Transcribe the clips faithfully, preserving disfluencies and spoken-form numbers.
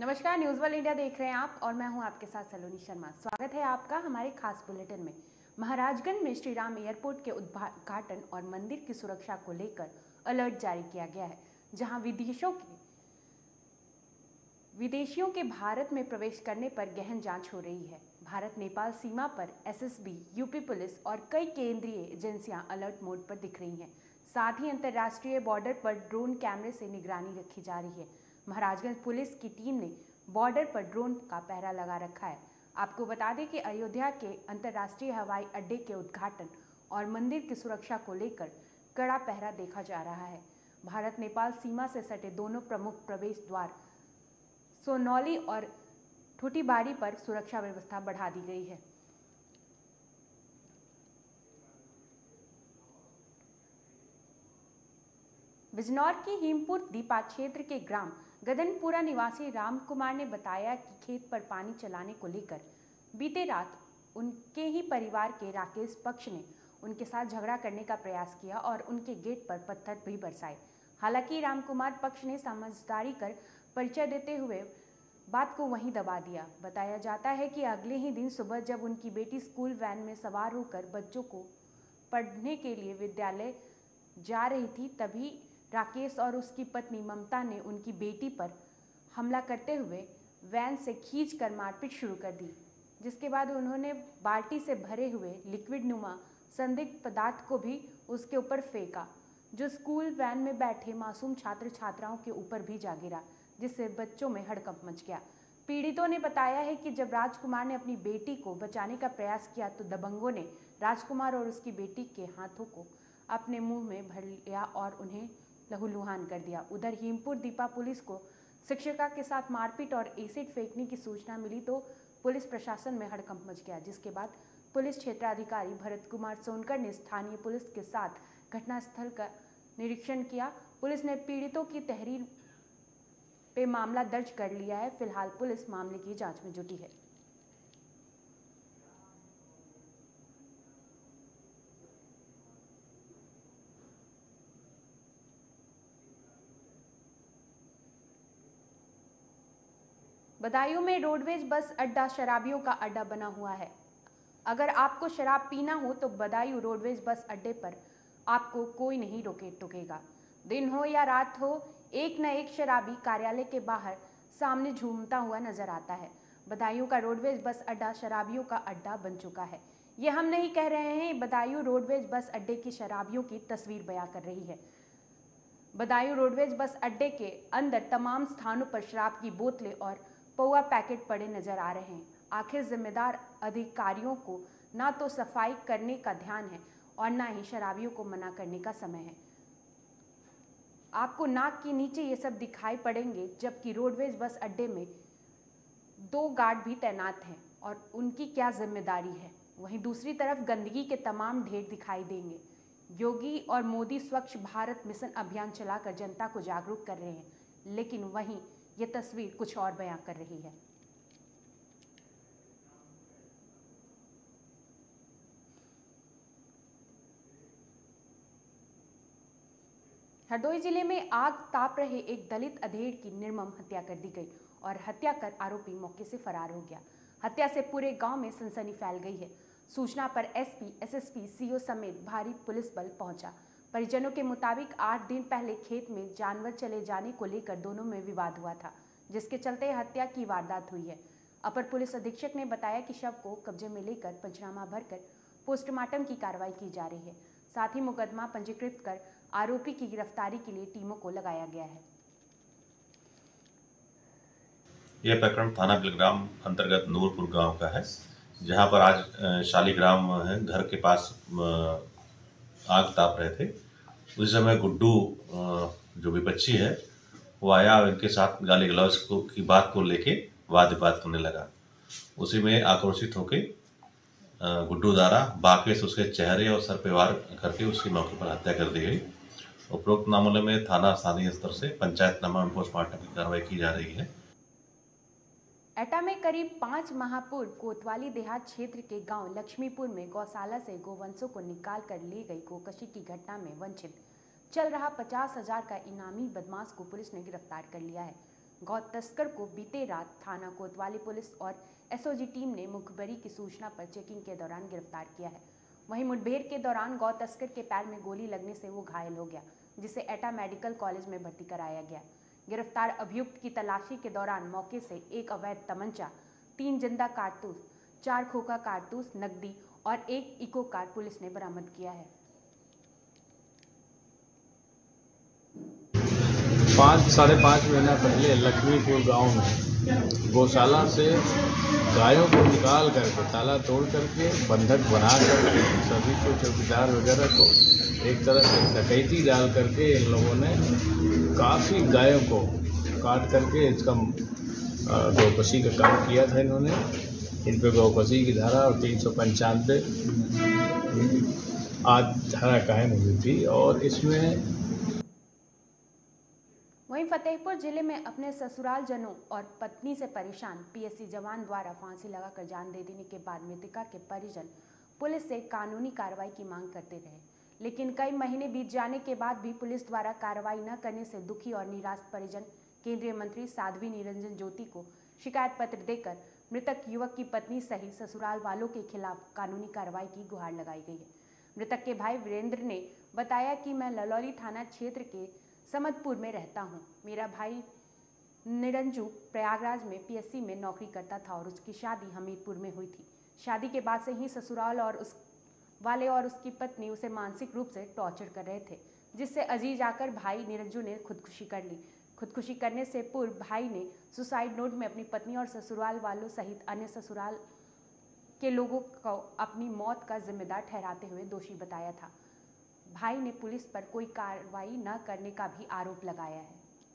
नमस्कार, news world India देख रहे हैं आप और मैं हूं आपके साथ सलोनी शर्मा। स्वागत है आपका हमारे खास बुलेटिन में। महाराजगंज में श्री राम एयरपोर्ट के उद्घाटन और मंदिर की सुरक्षा को लेकर अलर्ट जारी किया गया है, जहां विदेशों के विदेशियों के भारत में प्रवेश करने पर गहन जांच हो रही है। भारत नेपाल सीमा पर एसएसबी, यूपी पुलिस और कई केंद्रीय एजेंसियां अलर्ट मोड पर दिख रही हैं। साथ ही अंतर्राष्ट्रीय बॉर्डर पर ड्रोन कैमरे से निगरानी रखी जा रही है। महाराजगंज पुलिस की टीम ने बॉर्डर पर ड्रोन का पहरा लगा रखा है। आपको बता दें कि अयोध्या के अंतर्राष्ट्रीय हवाई अड्डे के उद्घाटन और मंदिर की सुरक्षा को लेकर कड़ा पहरा देखा जा रहा है। भारत नेपाल सीमा से सटे दोनों प्रमुख प्रवेश द्वार सोनौली और ठूठीबाड़ी पर सुरक्षा व्यवस्था बढ़ा दी गई है। बिजनौर की हिमपुर दीपा क्षेत्र के ग्राम गदनपुरा निवासी राम कुमार ने बताया कि खेत पर पानी चलाने को लेकर बीते रात उनके ही परिवार के राकेश पक्ष ने उनके साथ झगड़ा करने का प्रयास किया और उनके गेट पर पत्थर भी बरसाए। हालांकि राम कुमार पक्ष ने समझदारी कर परिचय देते हुए बात को वहीं दबा दिया। बताया जाता है कि अगले ही दिन सुबह जब उनकी बेटी स्कूल वैन में सवार होकर बच्चों को पढ़ने के लिए विद्यालय जा रही थी, तभी राकेश और उसकी पत्नी ममता ने उनकी बेटी पर हमला करते हुए वैन से खींचकर मारपीट शुरू कर दी, जिसके बाद उन्होंने बाल्टी से भरे हुए लिक्विड नुमा संदिग्ध पदार्थ को भी उसके ऊपर फेंका, जो स्कूल वैन में बैठे मासूम छात्र छात्राओं के ऊपर भी जा गिरा, जिससे बच्चों में हड़कंप मच गया। पीड़ितों ने बताया है कि जब राजकुमार ने अपनी बेटी को बचाने का प्रयास किया तो दबंगों ने राजकुमार और उसकी बेटी के हाथों को अपने मुंह में भर लिया और उन्हें लहूलुहान कर दिया। उधर हिमपुर दीपा पुलिस को शिक्षिका के साथ मारपीट और एसिड फेंकने की सूचना मिली तो पुलिस प्रशासन में हड़कंप मच गया, जिसके बाद पुलिस क्षेत्राधिकारी भरत कुमार सोनकर ने स्थानीय पुलिस के साथ घटनास्थल का निरीक्षण किया। पुलिस ने पीड़ितों की तहरीर पे मामला दर्ज कर लिया है। फिलहाल पुलिस मामले की जांच में जुटी है। बदायूं में रोडवेज बस अड्डा शराबियों का अड्डा बना हुआ है। अगर आपको शराब पीना हो तो बदायूं रोडवेज बस अड्डे पर आपको कोई नहीं रोके टोकेगा। दिन हो या रात हो, एक न एक शराबी कार्यालय के बाहर सामने झूमता हुआ नजर आता है। बदायूं का रोडवेज बस अड्डा शराबियों का अड्डा बन चुका है। ये हम नहीं कह रहे हैं, बदायूं रोडवेज बस अड्डे की शराबियों की तस्वीर बयां कर रही है। बदायूं रोडवेज बस अड्डे के अंदर तमाम स्थानों पर शराब की बोतलें और पौआ पैकेट पड़े नजर आ रहे हैं। आखिर जिम्मेदार अधिकारियों को ना तो सफाई करने का ध्यान है और ना ही शराबियों को मना करने का समय है। आपको नाक के नीचे ये सब दिखाई पड़ेंगे, जबकि रोडवेज बस अड्डे में दो गार्ड भी तैनात हैं और उनकी क्या जिम्मेदारी है। वहीं दूसरी तरफ गंदगी के तमाम ढेर दिखाई देंगे। योगी और मोदी स्वच्छ भारत मिशन अभियान चलाकर जनता को जागरूक कर रहे हैं, लेकिन वहीं ये तस्वीर कुछ और बयां कर रही है। हरदोई जिले में आग ताप रहे एक दलित अधेड़ की निर्मम हत्या कर दी गई और हत्या कर आरोपी मौके से फरार हो गया। हत्या से पूरे गांव में सनसनी फैल गई है। सूचना पर एसपी, एसएसपी, सीओ समेत भारी पुलिस बल पहुंचा। परिजनों के मुताबिक आठ दिन पहले खेत में जानवर चले जाने को लेकर दोनों में विवाद हुआ था, जिसके चलते हत्या की वारदात हुई है। अपर पुलिस अधीक्षक ने बताया कि शव को कब्जे में लेकर पंचनामा भरकर पोस्टमार्टम की कार्रवाई की जा रही है। साथ ही मुकदमा पंजीकृत कर आरोपी की गिरफ्तारी के लिए टीमों को लगाया गया है। यह प्रकरण थाना बिलग्राम अंतर्गत नूरपुर गांव का है, जहां पर आज शालीग्राम है, घर के पास आग ताप रहे थे। उस समय गुड्डू जो विपक्षी है वो आया और इनके साथ गाली गलौज को की बात को लेके वाद विवाद करने लगा। उसी में आक्रोशित होकर गुड्डू द्वारा बाके से उसके चेहरे और सर पे वार करके उसकी मौके पर हत्या कर दी गई। उपरोक्त मामले में थाना स्थानीय स्तर से पंचायतनामा में पोस्टमार्टम की कार्रवाई की जा रही है। एटा में करीब पाँच माह पूर्व कोतवाली देहात क्षेत्र के गांव लक्ष्मीपुर में गौशाला से गोवंशों को निकाल कर ले गई गोकशी की घटना में वंचित चल रहा पचास हजार का इनामी बदमाश को पुलिस ने गिरफ्तार कर लिया है। गौ तस्कर को बीते रात थाना कोतवाली पुलिस और एसओजी टीम ने मुखबरी की सूचना पर चेकिंग के दौरान गिरफ्तार किया है। वहीं मुठभेड़ के दौरान गौ तस्कर के पैर में गोली लगने से वो घायल हो गया, जिसे एटा मेडिकल कॉलेज में भर्ती कराया गया। गिरफ्तार अभियुक्त की तलाशी के दौरान मौके से एक अवैध तमंचा, तीन जिंदा कारतूस, चार खोखा कारतूस, नकदी और एक इको कार पुलिस ने बरामद किया है। पाँच साढ़े पाँच महीना पहले लक्ष्मीपुर गांव में गौशाला से गायों को निकाल करके ताला तोड़ करके बंधक बना करके सभी को चौकीदार वगैरह को एक तरह से डकैती डाल करके इन लोगों ने काफ़ी गायों को काट करके इसका गौकशी का काम किया था। इन्होंने इन पर गौकशी की धारा और तीन सौ पंचानवे आज धारा कायम हुई थी। और इसमें वहीं फतेहपुर जिले में अपने ससुराल जनों और पत्नी से परेशान पीएससी जवान द्वारा फांसी लगाकर जान दे देने के बाद मृतका के परिजन पुलिस से कानूनी कार्रवाई की मांग करते रहे, लेकिन कई महीने बीत जाने के बाद भी पुलिस द्वारा कार्रवाई न करने से दुखी और निराश परिजन केंद्रीय मंत्री साध्वी निरंजन ज्योति को शिकायत पत्र देकर मृतक युवक की पत्नी सहित ससुराल वालों के खिलाफ कानूनी कार्रवाई की गुहार लगाई गई है। मृतक के भाई वीरेंद्र ने बताया कि मैं ललौली थाना क्षेत्र के समतपुर में रहता हूं। मेरा भाई निरंजू प्रयागराज में पीएससी में नौकरी करता था और उसकी शादी हमीरपुर में हुई थी। शादी के बाद से ही ससुराल और उस वाले और उसकी पत्नी उसे मानसिक रूप से टॉर्चर कर रहे थे, जिससे अजीज आकर भाई निरंजू ने खुदकुशी कर ली। खुदकुशी करने से पूर्व भाई ने सुसाइड नोट में अपनी पत्नी और ससुराल वालों सहित अन्य ससुराल के लोगों को अपनी मौत का जिम्मेदार ठहराते हुए दोषी बताया था। भाई ने पुलिस पर कोई कार्रवाई न करने का भी आरोप लगाया है।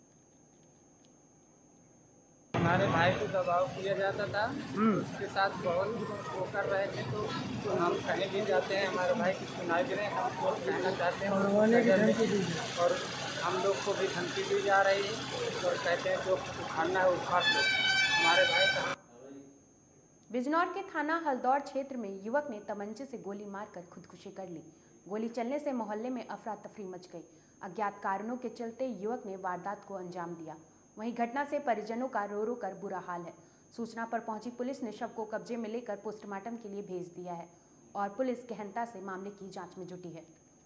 हमारे भाई को दबाव किया जाता था, उसके साथ बहुत वो कर रहे थे, तो, तो हम कहीं भी जाते हैं हमारे भाई की सुनाई भी नहीं, हम वो कहना चाहते हैं और, और हम लोग को भी धमकी दी जा रही है और कहते हैं जो उखाड़ना है उखाड़ लो हमारे भाई का। बिजनौर के थाना हल्दौर क्षेत्र में युवक ने तमंचे से गोली मारकर खुदकुशी कर ली। गोली चलने से मोहल्ले में अफरा तफरी मच गई। अज्ञात कारणों के चलते युवक ने वारदात को अंजाम दिया। वहीं घटना से परिजनों का रो रो कर बुरा हाल है। सूचना पर पहुंची पुलिस ने शव को कब्जे में लेकर पोस्टमार्टम के लिए भेज दिया है और पुलिस गहनता से मामले की जांच में जुटी है।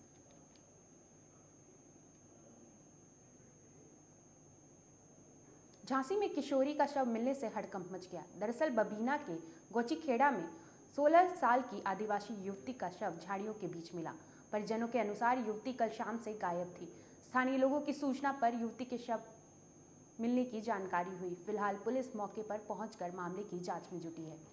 झांसी में किशोरी का शव मिलने से हड़कंप मच गया। दरअसल बबीना के गोचीखेड़ा में सोलह साल की आदिवासी युवती का शव झाड़ियों के बीच मिला। परिजनों के अनुसार युवती कल शाम से गायब थी। स्थानीय लोगों की सूचना पर युवती के शव मिलने की जानकारी हुई। फिलहाल पुलिस मौके पर पहुंचकर मामले की जांच में जुटी है।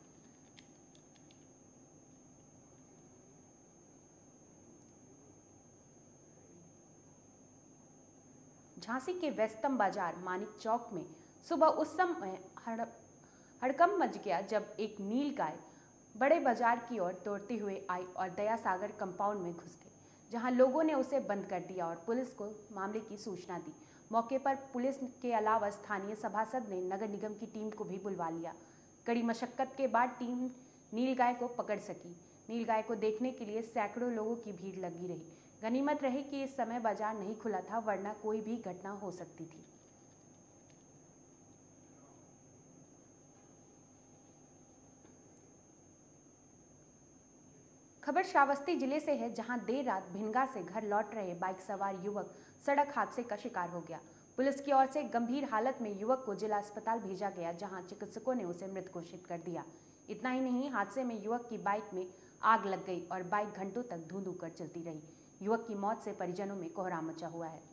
झांसी के वेस्टम बाजार मानिक चौक में सुबह उस समय हड़कंप मच गया जब एक नील गाय बड़े बाजार की ओर दौड़ते हुए आई और दया सागर कंपाउंड में घुस गई, जहां लोगों ने उसे बंद कर दिया और पुलिस को मामले की सूचना दी। मौके पर पुलिस के अलावा स्थानीय सभासद ने नगर निगम की टीम को भी बुलवा लिया। कड़ी मशक्कत के बाद टीम नीलगाय को पकड़ सकी। नीलगाय को देखने के लिए सैकड़ों लोगों की भीड़ लगी रही। गनीमत रही कि इस समय बाजार नहीं खुला था, वरना कोई भी घटना हो सकती थी। खबर श्रावस्ती जिले से है, जहां देर रात भिनगा से घर लौट रहे बाइक सवार युवक सड़क हादसे का शिकार हो गया। पुलिस की ओर से गंभीर हालत में युवक को जिला अस्पताल भेजा गया, जहां चिकित्सकों ने उसे मृत घोषित कर दिया। इतना ही नहीं, हादसे में युवक की बाइक में आग लग गई और बाइक घंटों तक धूं धूं कर चलती रही। युवक की मौत से परिजनों में कोहराम मचा हुआ है।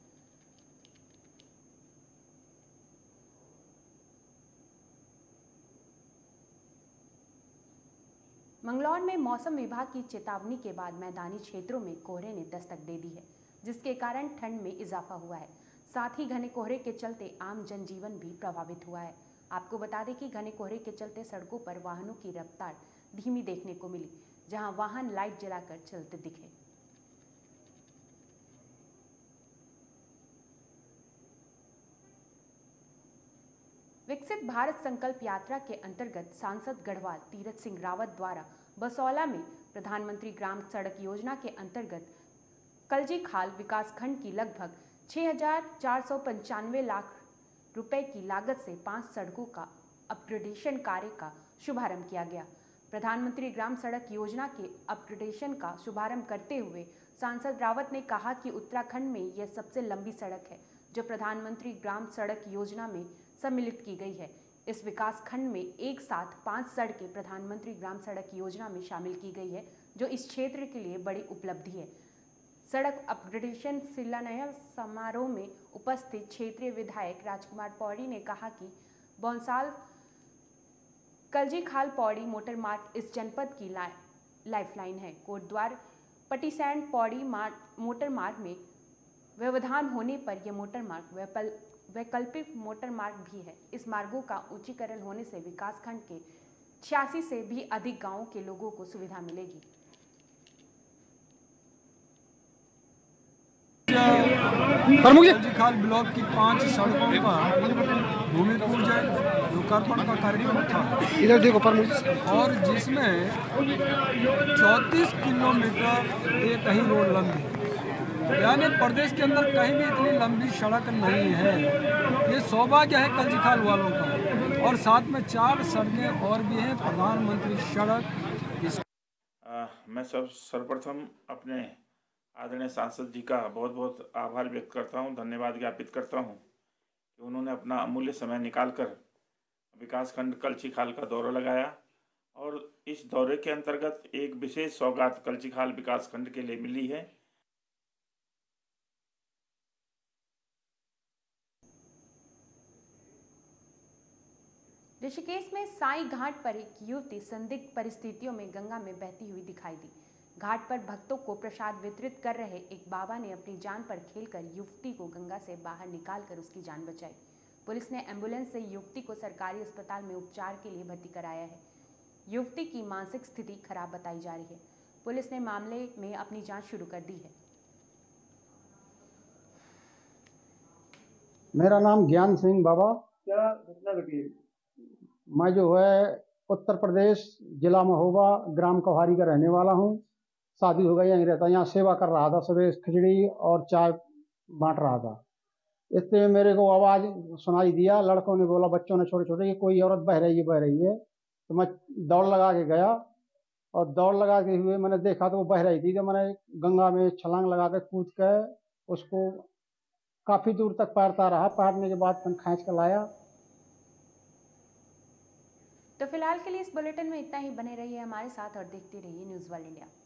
मंगलौर में मौसम विभाग की चेतावनी के बाद मैदानी क्षेत्रों में कोहरे ने दस्तक दे दी है, जिसके कारण ठंड में इजाफा हुआ है। साथ ही घने कोहरे के चलते आम जनजीवन भी प्रभावित हुआ है। आपको बता दें कि घने कोहरे के चलते सड़कों पर वाहनों की रफ्तार धीमी देखने को मिली, जहां वाहन लाइट जलाकर चलते दिखे। विकसित भारत संकल्प यात्रा के अंतर्गत सांसद गढ़वाल तीरथ सिंह रावत द्वारा बसौला में प्रधानमंत्री ग्राम सड़क योजना के अंतर्गत कलजी खाल विकास खंड की लगभग छह हजार चार सौ पंचानवे लाख रुपए की लागत से पांच सड़कों का अपग्रेडेशन कार्य का शुभारंभ किया गया। प्रधानमंत्री ग्राम सड़क योजना के अपग्रेडेशन का शुभारंभ करते हुए सांसद रावत ने कहा कि उत्तराखंड में यह सबसे लंबी सड़क है जो प्रधानमंत्री ग्राम सड़क योजना में सम्मिलित की गई है। इस विकास खंड में एक साथ पांच सड़कें प्रधानमंत्री ग्राम सड़क योजना में शामिल की गई है, जो इस क्षेत्र के लिए बड़ी उपलब्धि है। सड़क अपग्रेडेशन शिलान्यास समारोह में उपस्थित क्षेत्रीय विधायक राजकुमार पौड़ी ने कहा कि बौंसाल कलजीखाल पौड़ी मोटर मार्ग इस जनपद की ला, लाइफलाइन है। कोटद्वार पटीसैंड पौड़ी मोटर मार्ग में व्यवधान होने पर यह मोटर मार्ग वैकल्पिक मोटर मार्ग भी है। इस मार्गों का ऊंचीकरण होने से विकासखंड के छियासी से भी अधिक गांवों के लोगों को सुविधा मिलेगी। कलजीखाल ब्लॉक की पांच सड़कों का भूमि पूजन लोकार्पण का कार्यक्रम था इधर देखो प्रमुख, और जिसमें चौंतीस किलोमीटर एक ही रोड लंबी, यानी प्रदेश के अंदर कहीं भी इतनी लंबी सड़क नहीं है। ये सौभाग्य है कलजीखाल वालों का। और साथ में चार सड़कें और भी हैं प्रधानमंत्री सड़क। इस आ, मैं सब सर्वप्रथम अपने आदरणीय सांसद जी का बहुत बहुत आभार व्यक्त करता हूं, धन्यवाद ज्ञापित करता हूं कि उन्होंने अपना अमूल्य समय निकालकर विकासखंड कलजीखाल का दौरा लगाया। और इस दौरे के अंतर्गत एक विशेष सौगात कलजीखाल विकासखंड के लिए मिली है। ऋषिकेश में साईं घाट पर एक युवती संदिग्ध परिस्थितियों में गंगा में बहती हुई दिखाई दी। घाट पर भक्तों को प्रसाद वितरित कर रहे एक बाबा ने अपनी जान पर खेलकर युवती को गंगा से बाहर निकालकर उसकी जान बचाई। पुलिस ने एम्बुलेंस से युवती को सरकारी अस्पताल में उपचार के लिए भर्ती कराया है। युवती की मानसिक स्थिति खराब बताई जा रही है। पुलिस ने मामले में अपनी जांच शुरू कर दी है। मेरा नाम ज्ञान सिंह बाबा। क्या घटना घटी? मैं जो है उत्तर प्रदेश जिला महोबा ग्राम कौहारी का रहने वाला हूँ। शादी हो गई, यहीं रहता, यहाँ सेवा कर रहा था, सुबह खिचड़ी और चाय बांट रहा था। इतने में मेरे को आवाज़ सुनाई दिया, लड़कों ने बोला, बच्चों ने छोटे छोटे, ये कोई औरत बह रही है बह रही है। तो मैं दौड़ लगा के गया और दौड़ लगा के हुए मैंने देखा तो वो बह रही थी। तो मैंने गंगा में छलांग लगा के कूद के उसको काफ़ी दूर तक पारता रहा। पारने के बाद फिर खींच कर लाया। तो फिलहाल के लिए इस बुलेटिन में इतना ही। बने रहिए हमारे साथ और देखते रहिए न्यूज़ वर्ल्ड इंडिया।